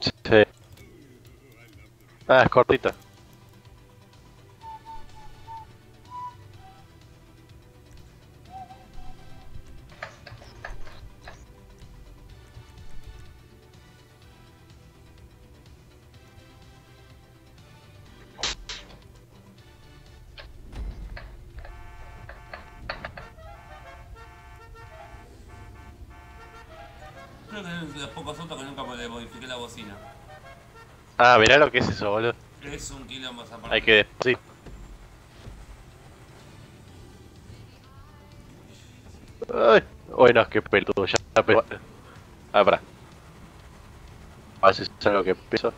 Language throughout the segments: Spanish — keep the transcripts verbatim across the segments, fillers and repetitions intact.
Sí. Ah, es cortita. Creo que es de los pocos autos que nunca le modifiqué la bocina. Ah, mirá lo que es eso, boludo. Es un quilombo esa Hay parte. que despacito. Ay, uy, no, qué peludo, ya está pero... Ah, pará. A ver si es algo que peso.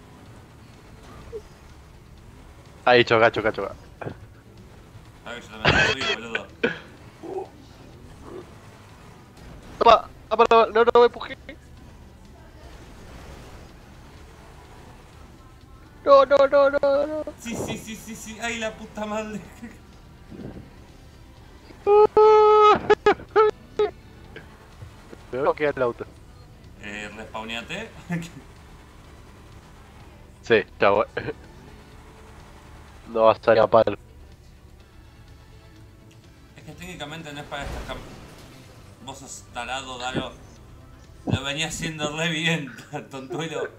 Ahí, choca, choca, choca. A ver, yo también te subí, boludo. ¡Apa! ¡Apa! No, no, no me empujé. No, no, no, no, no. Sí, sí, sí, sí, sí. Ay, la puta madre. Me voy a quedar el auto. Eh, respawneate. Sí, chavo. No va a salir a palo. Es que técnicamente no es para estas cam... Vos sos tarado, Daro. Lo venía haciendo re bien, tontuelo.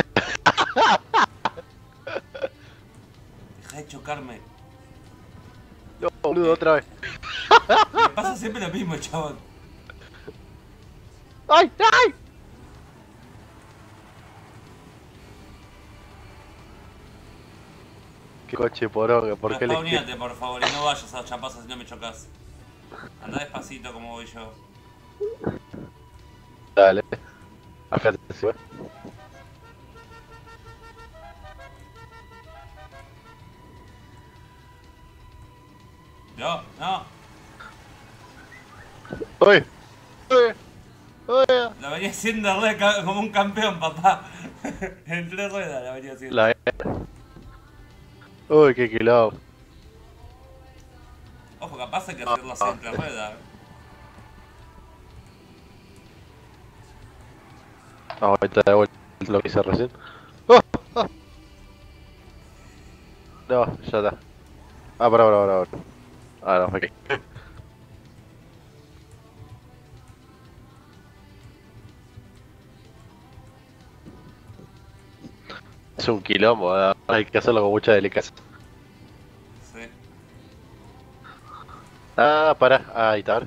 Deja de chocarme. No, boludo, Eh, otra vez. me pasa siempre lo mismo, chabón. ¡Ay, ay! Qué coche poronga, ¿por qué elegí? Respawneate, por favor, y no vayas a chapazas si no me chocas. Anda despacito como voy yo. Dale. Acá te sube. Yo, no. ¡Uy! ¡Uy! ¡Uy! Lo venía haciendo re ca- como un campeón, papá. En tres ruedas la venía haciendo. La... ¡Uy, qué quilombo! Ojo, capaz hay que Ah, hacerlo así ah. en tres ruedas. Ahorita de vuelta lo que hice recién. ¡Oh! ¡Oh! No, ya está. Ah, pará, pará, pará, pará. Ah, no, me caí. Es un quilombo, ¿eh? Hay que hacerlo con mucha delicadeza. Sí. Ah, pará, ah, ahí está.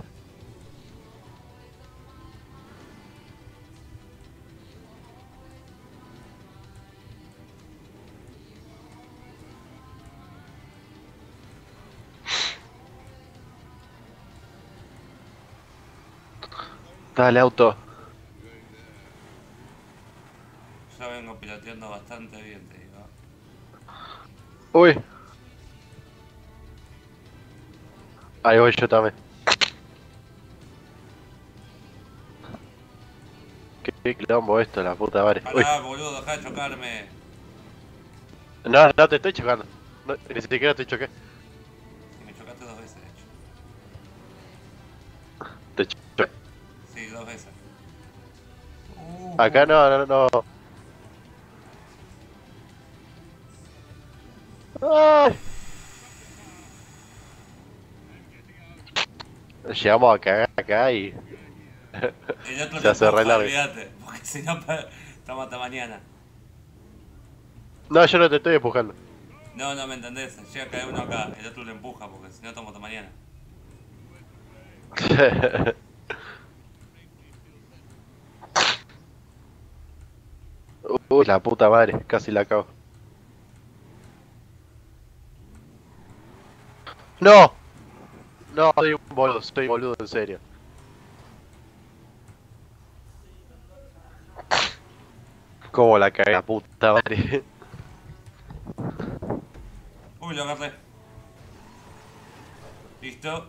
Dale, auto. Yo vengo piloteando bastante bien, te digo. Uy, ahí voy yo también. Qué, qué quilombo esto, la puta madre. Uy, Pará, boludo, deja de chocarme. no, no te estoy chocando. No, ni siquiera te choqué. Y me chocaste dos veces, de hecho. Te choqué. Sí, dos veces. Uh, Acá uh. no, no, no. Ay, llegamos a cagar acá y El otro se lo hace re empuja, largo. olvídate. Porque si no, pa- estamos hasta mañana. No, yo no te estoy empujando. No, no, ¿me entendés? Llega a caer uno acá, el otro lo empuja, porque si no, estamos hasta mañana. Uy, la puta madre, casi la cago. ¡No! No, soy un boludo, soy boludo en serio. ¿Cómo la cagué, la puta madre? Uy, lo agarré. Listo.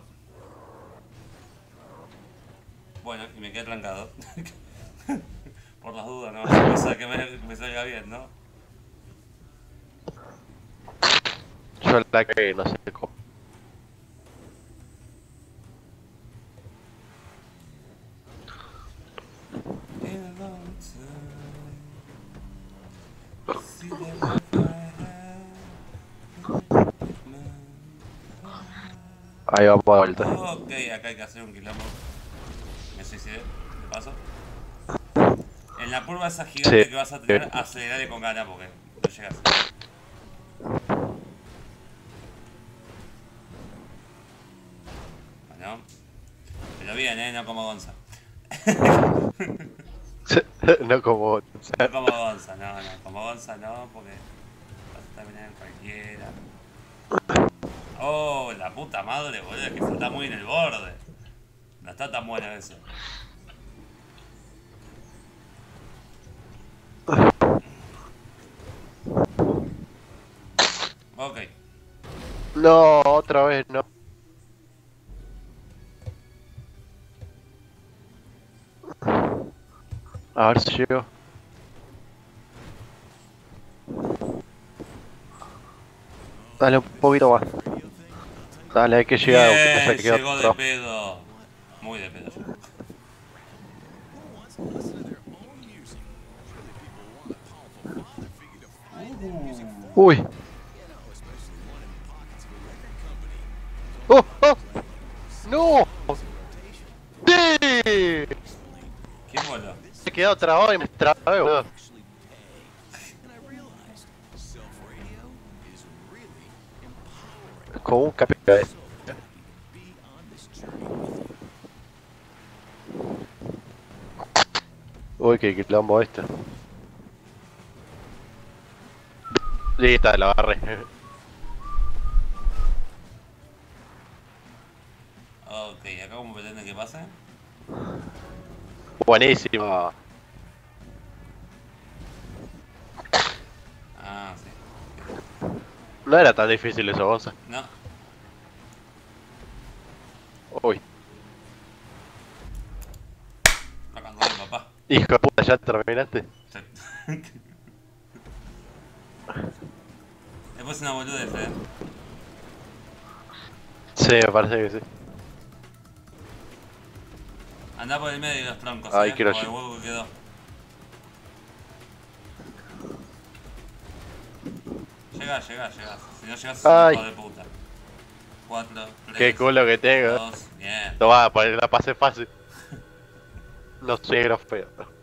Bueno, y me quedé trancado. Por las dudas, ¿no? Cosa que me, que me salga bien, ¿no? Yo la cagué, no sé cómo. Si de vuelta. Ahí vamos a vuelta. Ok, acá hay que hacer un quilombo. Me suicidé, de paso. En la curva esa gigante Sí. que vas a tener, acelerale con ganas porque no llegas. Bueno. Pero bien, eh, no como Gonza. No como... No como Gonza, no, no. Como Gonza no, porque vas a terminar en cualquiera. Oh, la puta madre, boludo, es que está muy en el borde. No está tan bueno eso. Ok. No, otra vez no. A ver si llego. Dale un poquito más. Dale, hay que llegar aunque Bien, haya quedado llegó de atrás. pedo. Muy de pedo. Uy. ¡Oh! ¡Oh! ¡No! ¡Sí! ¿Quién voló? Se quedado trabado y me trabé, boludo. Como un capitán. Uy, qué quilombo este. Listo, lo agarré. Ok, acá como pretende que pase. Buenísimo. Ah, sí. No era tan difícil eso, Gonza. No. Uy. Acá ando bien, papá. Hijo de puta, ¿ya terminaste? Sí. Después una boludez, eh. Sí, me parece que sí. Andá por el medio de los troncos, Ay, eh. quiero Por el yo. hueco que quedó. Llegá, llegá, llegá. Si no llegás, sos un Ay. hijo de puta. cuatro, tres, Qué culo que tengo. dos, bien. Tomá, para la pase fácil. No soy grafeo.